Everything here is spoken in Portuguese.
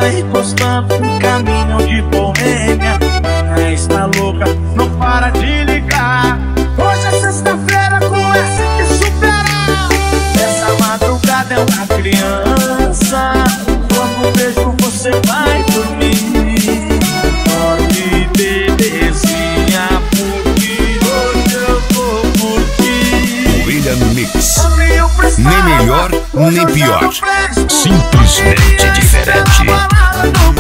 vai encostando no caminho de Boêmia. Está louca, não para de ligar. Hoje é sexta-feira, conversa que supera. Essa madrugada é uma criança. Quando beijo você vai dormir. Dorme, bebezinha, porque hoje eu vou curtir. William Mix. Nem melhor, nem pior. Simplesmente diferente.